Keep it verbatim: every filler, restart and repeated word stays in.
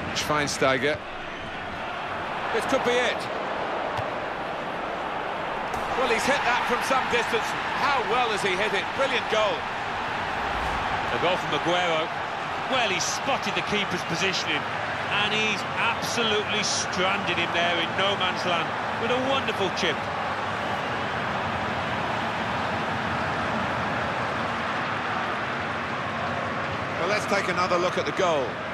Schweinsteiger. This could be it. Well, he's hit that from some distance. How well has he hit it? Brilliant goal. A goal from Aguero. Well, he's spotted the keeper's positioning, and he's absolutely stranded him there in no man's land with a wonderful chip. Well, let's take another look at the goal.